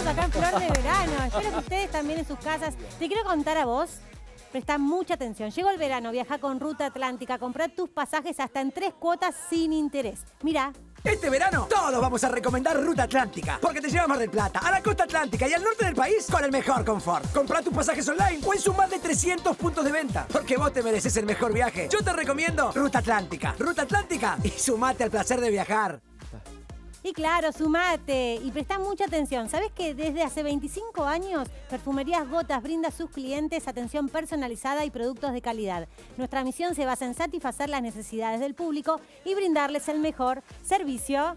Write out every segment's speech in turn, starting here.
Estamos acá en Flor de Verano. Espero que ustedes también en sus casas. Te quiero contar a vos. Presta mucha atención. Llegó el verano, viaja con Ruta Atlántica. Comprá tus pasajes hasta en 3 cuotas sin interés. Mirá. Este verano todos vamos a recomendar Ruta Atlántica, porque te lleva a Mar del Plata, a la costa atlántica y al norte del país con el mejor confort. Comprá tus pasajes online o en sus más de 300 puntos de venta, porque vos te mereces el mejor viaje. Yo te recomiendo Ruta Atlántica. Ruta Atlántica y sumate al placer de viajar. Y claro, sumate y prestá mucha atención. ¿Sabés que desde hace 25 años Perfumerías Gotas brinda a sus clientes atención personalizada y productos de calidad? Nuestra misión se basa en satisfacer las necesidades del público y brindarles el mejor servicio.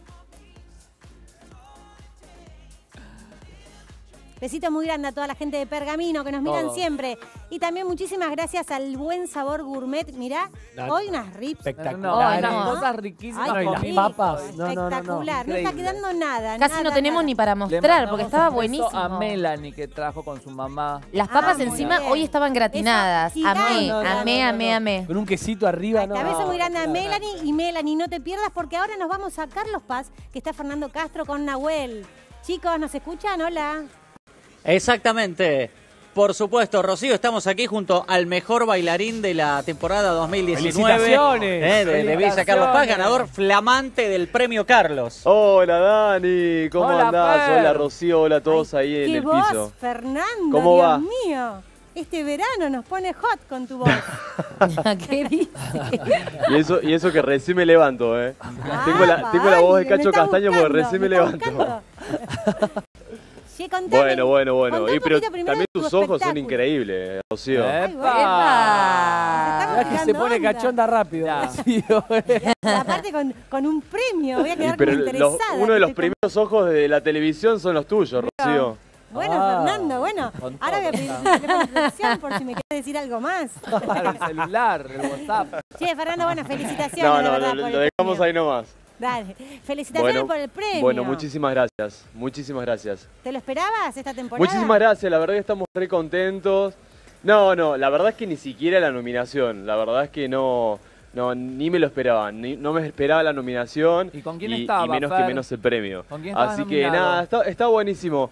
Besito muy grande a toda la gente de Pergamino que nos miran siempre. Y también muchísimas gracias al Buen Sabor Gourmet. Mirá, hoy unas rips. Espectacular. Unas cosas riquísimas. Ay, con qué papas. espectacular. No está quedando nada. Casi nada, no tenemos nada. ni para mostrar porque estaba buenísimo. A Melanie que trajo con su mamá. Las papas muy encima bien. hoy estaban gratinadas. Esa Amé, amé. Con un quesito arriba, ¿no? Beso muy grande a Melanie. Y Melanie, no te pierdas porque ahora nos vamos a Carlos Paz, que está Fernando Castro con Nahuel. Chicos, ¿nos escuchan? Hola. Exactamente. Por supuesto, Rocío, estamos aquí junto al mejor bailarín de la temporada 2019. ¡Felicitaciones! De Villa Carlos Paz, ganador flamante del premio Carlos. Hola Dani, ¿cómo Hola, andás? Fer. Hola Rocío, hola a todos ahí en ¡Qué el voz, piso. Fernando! ¿Cómo Dios va? mío. Este verano nos pone hot con tu voz. ¿Qué dice? Y eso que recién me levanto, ¿eh? Ah, tengo la voz de me Cacho está Castaño porque buscando, recién me está levanto. buscando. Sí, contame, Bueno. contá un Pero poquito primero también de tu tus ojos son espectáculo. increíbles, Rocío. Ay, bueno. ¡Epa! Estamos Mirá que se tirando pone onda. cachonda rápido. Sí, Aparte con un premio, voy a quedar Pero como interesada. uno de los Estoy primeros ojos de la televisión son los tuyos, Rocío. Bueno, Ah, Fernando, bueno. con Ahora voy a todo. pedir el teléfono de producción por si me quieres decir algo más. El celular, el WhatsApp. Che, Fernando, bueno, felicitaciones. No, de verdad, por lo el dejamos premio. ahí nomás. Dale, felicitaciones por el premio. Bueno, muchísimas gracias, muchísimas gracias. ¿Te lo esperabas esta temporada? Muchísimas gracias, la verdad que estamos re contentos. No, la verdad es que ni siquiera la nominación, la verdad es que no, ni me lo esperaba, no me esperaba la nominación. ¿Y con quién estaba, Y menos Fer? que menos el premio. ¿Con quién estabas Así que nominado? nada, está buenísimo.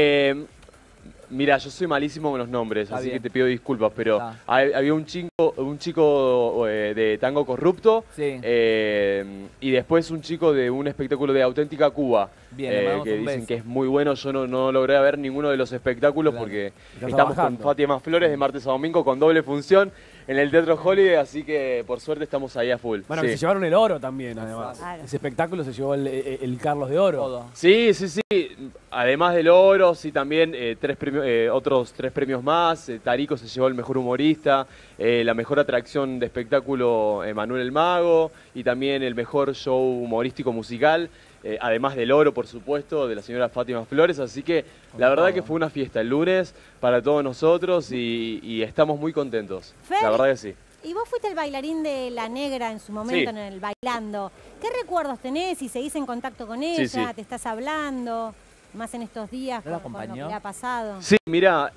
Mira, yo soy malísimo con los nombres, Está así bien. que te pido disculpas, pero Está. había un chico de Tango Corrupto Sí. y después un chico de un espectáculo de Auténtica Cuba, Bien, le mandamos que un dicen beso. que es muy bueno. Yo no logré ver ninguno de los espectáculos Claro. porque Está estamos trabajando. con Fátima Flores de martes a domingo con doble función en el Teatro Holiday, así que por suerte estamos ahí a full. Bueno, sí. que se llevaron el oro también, además. Claro. Ese espectáculo se llevó el Carlos de Oro. Todo. Sí. Además del oro, sí, también otros 3 premios más. Tarico se llevó el mejor humorista, la mejor atracción de espectáculo Manuel el Mago y también el mejor show humorístico musical. Además del oro, por supuesto, de la señora Fátima Flores. Así que la verdad que fue una fiesta el lunes para todos nosotros y estamos muy contentos. Fer, La verdad que sí. Y vos fuiste el bailarín de La Negra en su momento, Sí. en el Bailando. ¿Qué recuerdos tenés? ¿Y seguís en contacto con ella? Sí. ¿Te estás hablando? Más en estos días ¿No la con lo acompañó? que le ha pasado. Sí, mira.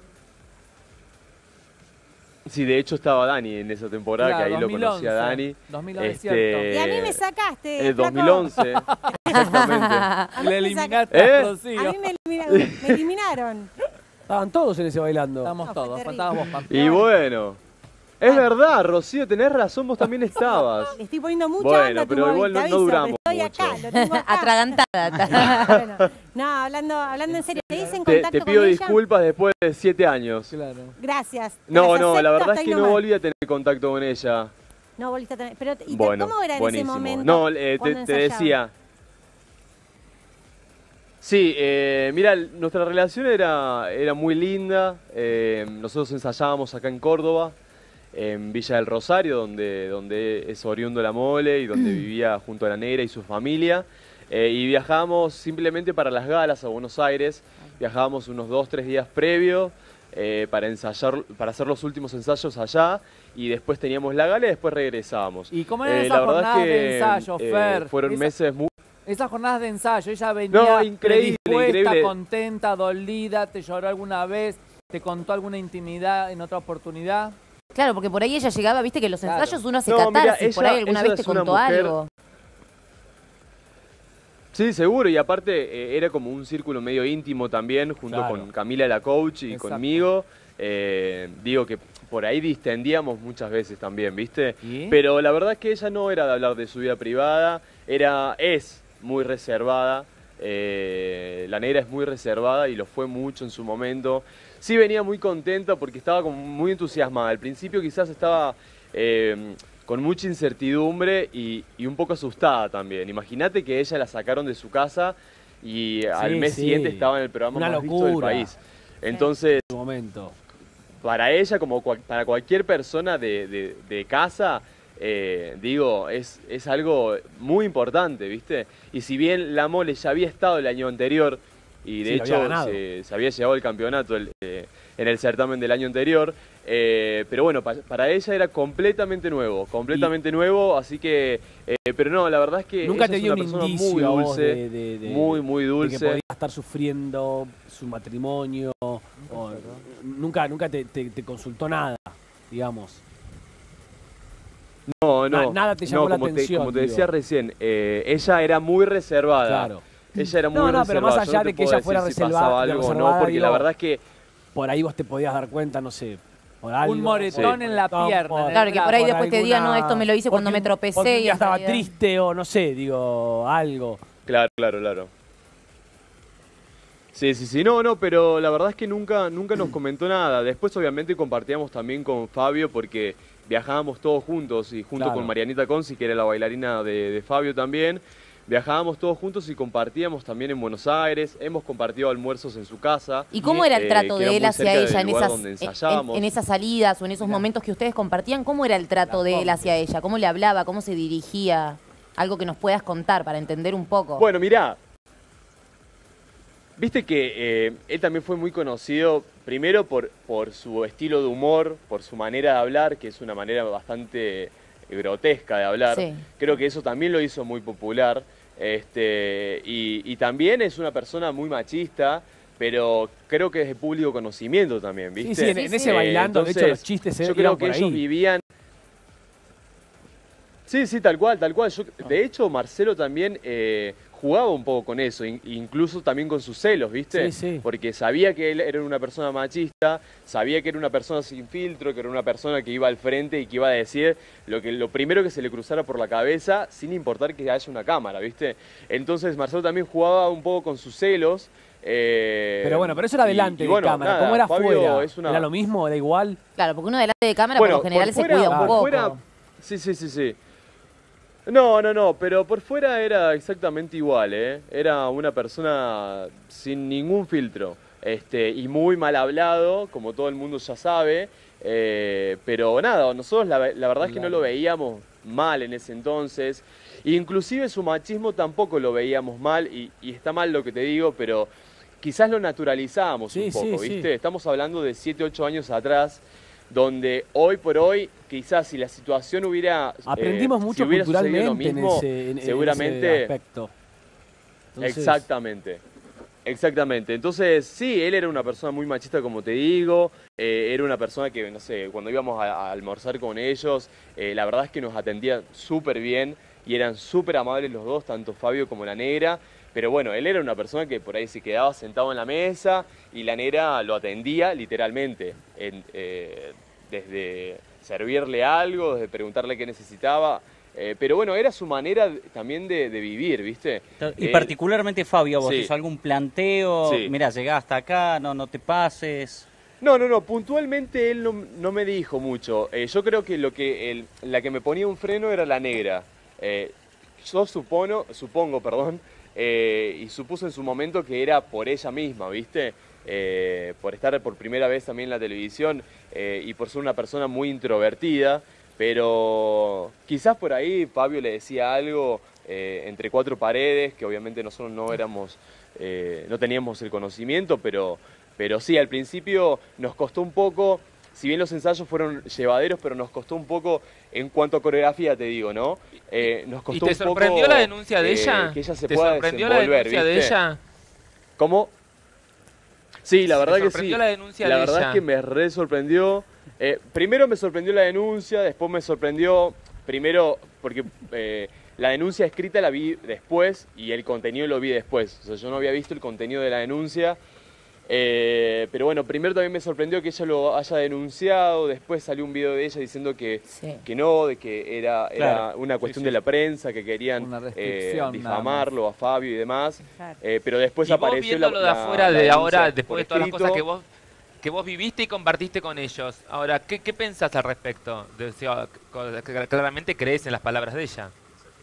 Sí, de hecho estaba Dani en esa temporada, Claro, que ahí 2011. lo conocí a Dani. 2011, Este, cierto. Y a mí me sacaste, El flaco. 2011, exactamente. A mí Le me eliminaste ¿Eh? a A Rocío. mí me eliminaron. Estaban todos en ese bailando. Estamos No, todos, fue terrible. faltabas vos, Pampi. Y bueno, es verdad, Rocío, tenés razón, vos también estabas. Le estoy poniendo mucha Bueno, onda a tu pero móvil, igual te no aviso, duramos pero estoy mucho. acá, lo tengo acá. Atragantada. Bueno, no, hablando en serio, ¿te dicen Te contacto pido con ella? disculpas después de 7 años. Claro. Gracias. No, Las la acepto verdad hasta es ahí que no nomás. volví a tener contacto con ella. No volviste a tener. Pero, Bueno, ¿cómo era en ese buenísimo. momento? No, cuando te ensayaban? decía. Sí, mira, nuestra relación era muy linda. Nosotros ensayábamos acá en Córdoba, en Villa del Rosario, donde es oriundo la Mole y donde vivía junto a la Negra y su familia. Y viajábamos simplemente para las galas a Buenos Aires. Viajábamos unos 2-3 días previos para ensayar, para hacer los últimos ensayos allá. Y después teníamos la gala y después regresábamos. ¿Y cómo eran esas la verdad jornadas es que, de ensayo, Fer? fueron meses muy... Esas jornadas de ensayo, ella venía No, increíble, predispuesta, increíble. contenta, dolida, te lloró alguna vez, te contó alguna intimidad en otra oportunidad. Claro, porque por ahí ella llegaba, viste que los Claro. ensayos uno hace No, mira, catarsis, por ella- ahí alguna ella vez te es una contó mujer- algo. Sí, seguro, y aparte era como un círculo medio íntimo también, junto Claro. con Camila la coach y Exacto. conmigo. Digo que por ahí distendíamos muchas veces también, ¿viste? ¿Y? Pero la verdad es que ella no era de hablar de su vida privada, es muy reservada. La negra es muy reservada y lo fue mucho en su momento. Sí venía muy contenta porque estaba como muy entusiasmada. Al principio quizás estaba con mucha incertidumbre y un poco asustada también. Imagínate que ella la sacaron de su casa y al mes siguiente estaba en el programa Una más visto del locura. país. Entonces, En su momento. para ella, como para cualquier persona de casa, digo, es algo muy importante, ¿viste? Y si bien la Mole ya había estado el año anterior, y de Sí, lo había hecho ganado. se había llevado el campeonato en el certamen del año anterior, pero bueno, para ella era completamente nuevo, así que, pero no, la verdad es que Nunca ella te es dio una un persona indicio muy a vos dulce, de muy de dulce. que podía estar sufriendo su matrimonio. Nunca te consultó nada, digamos. No, Nada te llamó la como atención, como te digo. decía recién, ella era muy reservada. Claro. Ella era muy No, reservada. pero más Yo allá no te de que puedo ella fuera decir si reservada, pasaba algo o no, reservada, porque la digo, verdad es que Por ahí vos te podías dar cuenta, no sé, por algo. Un moretón en la pierna. Claro, que por ahí por después te diga, alguna- no, esto me lo hice cuando porque me tropecé porque un y día en estaba realidad- triste o no sé, digo, algo. Claro. Sí, no, pero la verdad es que nunca nos comentó nada. Después obviamente compartíamos también con Fabio porque viajábamos todos juntos y junto Claro. con Marianita Conci, que era la bailarina de Fabio también. Viajábamos todos juntos y compartíamos también en Buenos Aires. Hemos compartido almuerzos en su casa. ¿Y cómo era el trato queda de él muy hacia cerca del ella en lugar esas, donde ensayábamos. en esas salidas o en esos momentos que ustedes compartían? ¿Cómo era el trato de él hacia ella? ¿Cómo le hablaba? ¿Cómo se dirigía? Algo que nos puedas contar para entender un poco. Bueno, mirá, viste que él también fue muy conocido, primero por su estilo de humor, por su manera de hablar, que es una manera bastante grotesca de hablar. Sí. Creo que eso también lo hizo muy popular. Y también es una persona muy machista, pero creo que es de público conocimiento también, ¿viste? Sí, en ese bailando, de hecho, los chistes yo iban creo que por ellos ahí. vivían... Sí, tal cual. De hecho, Marcelo también jugaba un poco con eso, incluso también con sus celos, ¿viste? Sí. Porque sabía que él era una persona machista, sabía que era una persona sin filtro, que era una persona que iba al frente y que iba a decir lo primero que se le cruzara por la cabeza, sin importar que haya una cámara, ¿viste? Entonces Marcelo también jugaba un poco con sus celos. Pero bueno, pero eso era delante de bueno, cámara. nada, ¿Cómo era Fabio fuera? es una- ¿Era lo mismo? ¿Era igual? Claro, porque uno delante de cámara Bueno, por lo general por se fuera- cuida un por poco. fuera- Sí. No, pero por fuera era exactamente igual, ¿eh? Era una persona sin ningún filtro, y muy mal hablado, como todo el mundo ya sabe, pero nada, nosotros la verdad es que no lo veíamos mal en ese entonces, inclusive su machismo tampoco lo veíamos mal, y está mal lo que te digo, pero quizás lo naturalizábamos Sí, un poco, sí. ¿viste? Estamos hablando de 7, 8 años atrás, donde hoy por hoy, quizás si la situación hubiera... Aprendimos mucho si hubiera sucedido culturalmente lo mismo, en ese seguramente... aspecto. Entonces, Exactamente. Entonces, sí, él era una persona muy machista, como te digo. Era una persona que, no sé, cuando íbamos a almorzar con ellos, la verdad es que nos atendía súper bien y eran súper amables los dos, tanto Fabio como la negra. Pero bueno, él era una persona que por ahí se quedaba sentado en la mesa y la negra lo atendía literalmente, desde servirle algo, desde preguntarle qué necesitaba. Pero bueno, era su manera también de vivir, ¿viste? Y particularmente Fabio, vos sí. hizo algún planteo, Sí. mirá, llegá hasta acá, no te pases. No, puntualmente él no me dijo mucho. Yo creo que la que me ponía un freno era la negra. Yo supongo, y supuso en su momento que era por ella misma, ¿viste? Por estar por primera vez también en la televisión y por ser una persona muy introvertida, pero quizás por ahí Fabio le decía algo entre cuatro paredes, que obviamente nosotros no teníamos el conocimiento, pero sí, al principio nos costó un poco, si bien los ensayos fueron llevaderos, pero nos costó un poco en cuanto a coreografía, te digo, ¿no? Nos costó ¿Y te un poco, sorprendió la denuncia de ella? que ella se ¿Te pueda sorprendió la desenvolver, denuncia de ¿viste? ella? ¿Cómo? Sí, la verdad que sí. sorprendió la denuncia La de verdad ella? es que me re sorprendió. Primero me sorprendió la denuncia, después me sorprendió, primero porque la denuncia escrita la vi después y el contenido lo vi después. O sea, yo no había visto el contenido de la denuncia. Pero bueno, primero también me sorprendió que ella lo haya denunciado, después salió un video de ella diciendo que no, de que era una cuestión de la prensa, que querían difamarlo a Fabio y demás, pero después apareció viéndolo de afuera de ahora, después de todas las cosas que vos viviste y compartiste con ellos. Ahora, ¿qué pensás al respecto? Claramente crees en las palabras de ella.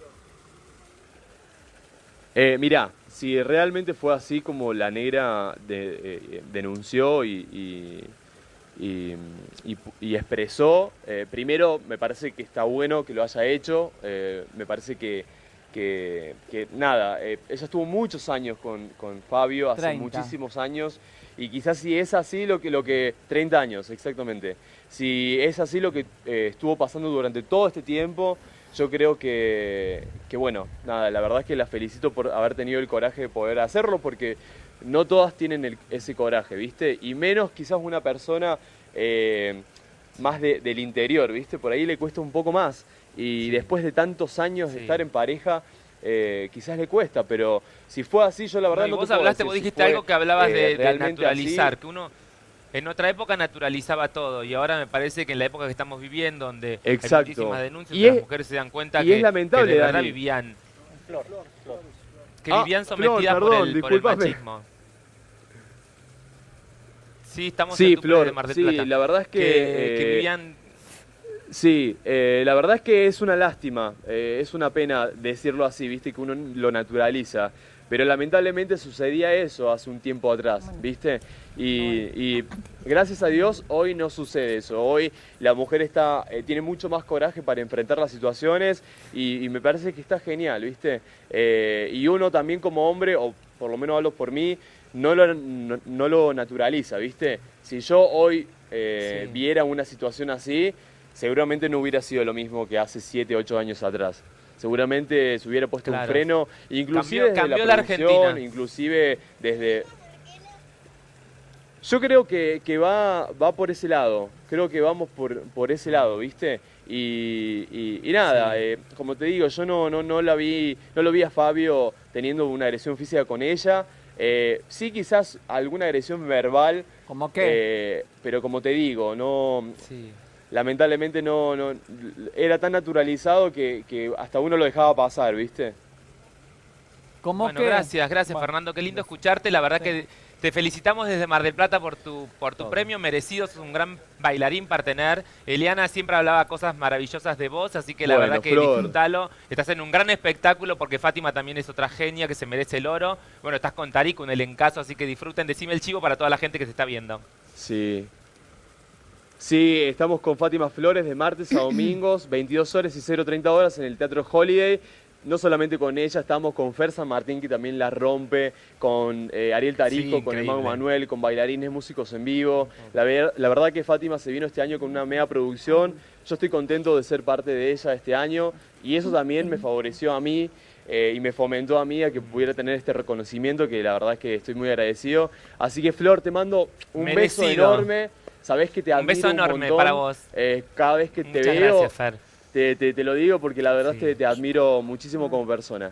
Mirá, si realmente fue así como la negra denunció y expresó, primero me parece que está bueno que lo haya hecho, me parece que nada, ella estuvo muchos años con Fabio, hace 30. muchísimos años, y quizás si es así lo que 30 años, exactamente, si es así lo que estuvo pasando durante todo este tiempo, yo creo que bueno, nada, la verdad es que la felicito por haber tenido el coraje de poder hacerlo, porque no todas tienen ese coraje, ¿viste? Y menos quizás una persona más del interior, ¿viste? Por ahí le cuesta un poco más. Y después de tantos años de estar en pareja, quizás le cuesta, pero si fue así, yo la verdad no te puedo decir vos si dijiste fue, algo que hablabas de realmente naturalizar, así. que uno en otra época naturalizaba todo y ahora me parece que en la época que estamos viviendo, donde hay muchísimas denuncias, las mujeres se dan cuenta que, es lamentable, de verdad Dani. vivían Flor, sometidas perdón, por el machismo. Sí, estamos en tu Flor, de Mar del Plata. la verdad es que vivían... Sí, la verdad es que es una lástima, es una pena decirlo así, viste, que uno lo naturaliza, pero lamentablemente sucedía eso hace un tiempo atrás, viste, y gracias a Dios hoy no sucede eso, hoy la mujer tiene mucho más coraje para enfrentar las situaciones y me parece que está genial, viste, y uno también como hombre, o por lo menos hablo por mí, no lo naturaliza, viste, si yo hoy viera una situación así, seguramente no hubiera sido lo mismo que hace 7, 8 años atrás. Seguramente se hubiera puesto un freno, inclusive cambió desde la producción, Argentina. inclusive desde... Yo creo que va por ese lado, creo que vamos por ese lado, ¿viste? Y nada, como te digo, yo no lo vi a Fabio teniendo una agresión física con ella. Sí, quizás alguna agresión verbal. ¿Cómo qué? Pero como te digo, lamentablemente no era tan naturalizado que hasta uno lo dejaba pasar, ¿viste? Bueno, gracias Fernando, qué lindo escucharte, la verdad que te felicitamos desde Mar del Plata por tu premio merecido, sos un gran bailarín partener. Eliana siempre hablaba cosas maravillosas de vos, así que la verdad que disfrutalo. Estás en un gran espectáculo porque Fátima también es otra genia que se merece el oro. Bueno, estás con Tariq, un elencazo, así que disfruten. Decime el chivo para toda la gente que se está viendo. Sí, estamos con Fátima Flores de martes a domingos, 22 horas y 0:30 horas en el Teatro Holiday. No solamente con ella, estamos con Fer San Martín, que también la rompe, con Ariel Tarico, con Emmanuel Manuel, con bailarines, músicos en vivo. La verdad que Fátima se vino este año con una mega producción. Yo estoy contento de ser parte de ella este año y eso también me favoreció a mí y me fomentó a mí a que pudiera tener este reconocimiento, que la verdad es que estoy muy agradecido. Así que Flor, te mando un beso enorme. Sabés que te admiro un beso enorme para vos. Cada vez que te veo... Gracias, Fer. Te lo digo porque la verdad es que te admiro muchísimo como persona.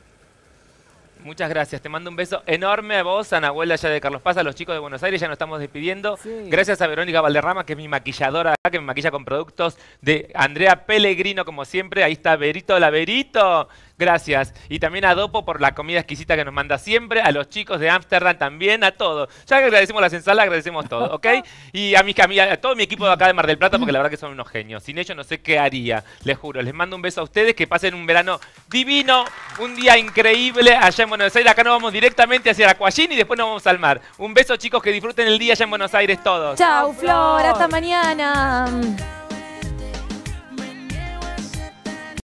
Muchas gracias, te mando un beso enorme a vos, a Nahuel allá de Carlos Paz, a los chicos de Buenos Aires, ya nos estamos despidiendo. Gracias a Verónica Valderrama, que es mi maquilladora, que me maquilla con productos de Andrea Pellegrino, como siempre. Ahí está Verito, la Verito. Gracias. Y también a Dopo por la comida exquisita que nos manda siempre, a los chicos de Ámsterdam también, a todos. Ya que agradecemos las ensaladas, agradecemos todo, ¿ok? Y a todo mi equipo de acá de Mar del Plata, porque la verdad que son unos genios. Sin ellos no sé qué haría, les juro. Les mando un beso a ustedes, que pasen un verano divino, un día increíble allá en Buenos Aires. Acá nos vamos directamente hacia Aquallín y después nos vamos al mar. Un beso, chicos, que disfruten el día allá en Buenos Aires todos. Chau, Flor, hasta mañana.